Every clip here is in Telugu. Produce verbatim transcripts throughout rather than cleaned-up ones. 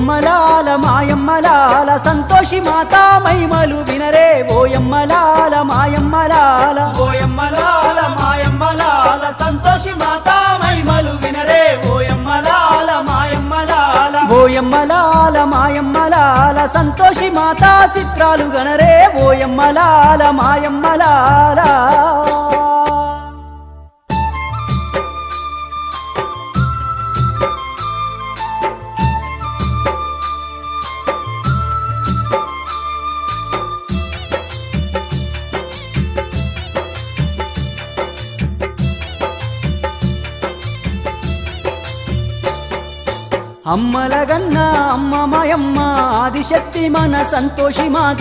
ఓయమ్మలాల మాయమ్మలాల సంతోషి మాతా మహిమలు వినరే ఓయమ్మలాల మాయమ్మలాల ఓయమ్మలాల మాయమ్మలాల సంతోషి మాతా మహిమలు వినరే ఓయమ్మలాల మాయమ్మలాల ఓయమ్మలాల మాయమ్మలాల సంతోషి మాతా చిత్రాలు గణరే ఓయమ్మలాల మాయమ్మలాల అమ్మలగన్న అమ్మ మాయమ్మ ఆదిశక్తి మన సంతోషి మాత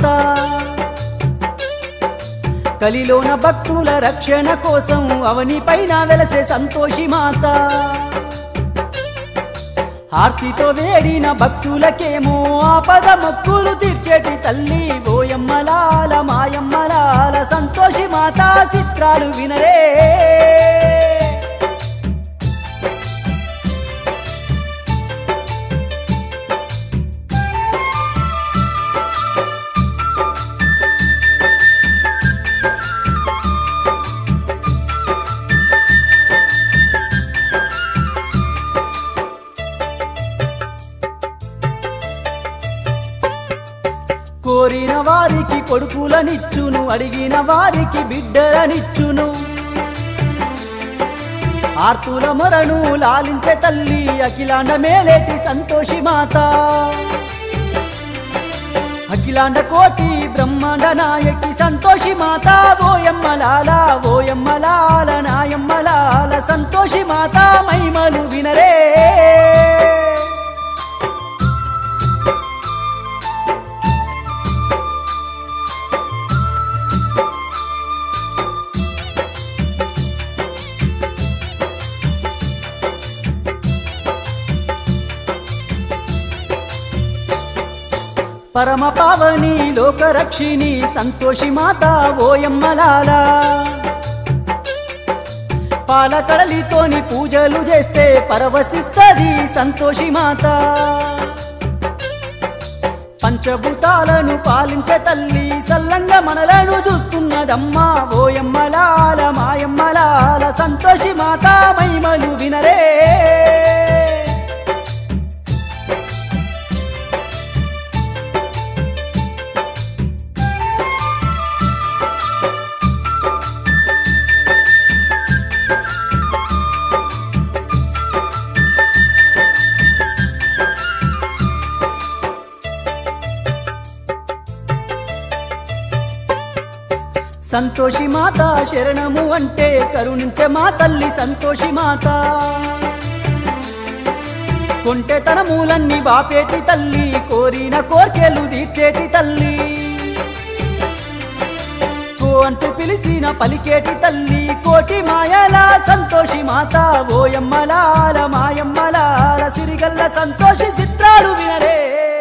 కలిలోన భక్తుల రక్షణ కోసం అవని పైన వెలసే సంతోషి మాత ఆర్తితో వేడిన భక్తులకేమో ఆపద మొక్కులు తీర్చేటి తల్లి ఓయమ్మలాల మాయమ్మలాల సంతోషి మాత చిత్రాలు వినరే కోరిన వారికి కొడుకులనిచ్చును అడిగిన వారికి బిడ్డలనిచ్చును ఆర్తుల మొరను లాలించే తల్లి అఖిలాండ మేలేటి సంతోషి మాత అఖిలాండ కోటి బ్రహ్మాండ నాయకి సంతోషి మాత ఓయమ్మలాల ఓయమ్మలాల నాయమ్మలాల సంతోషి మాత మహిమలు వినరే పరమ పావని లోకరక్షిణి సంతోషి మాత ఓయమ్మలాల పాలకడలితోని పూజలు చేస్తే పరవశిస్తది సంతోషి మాత పంచభూతాలను పాలించే తల్లి సల్లంగా మనలను చూస్తున్నదమ్మా ఓయమ్మలాల మాయమ్మలాల సంతోషి మాత మహిమలు వినరే సంతోషి మాత శరణము అంటే కరుణించే మా తల్లి సంతోషి మాత కొంటెతనములన్నీ బాపేటి తల్లి కోరిన కోర్కెలు తీర్చేటి తల్లి కో అంటూ పిలిచిన పలికేటి తల్లి కోటి మాయల సంతోషి మాత ఓయమ్మలాల మాయమ్మలాల సిరిగల్ల సంతోషి చిత్రాలు వినరే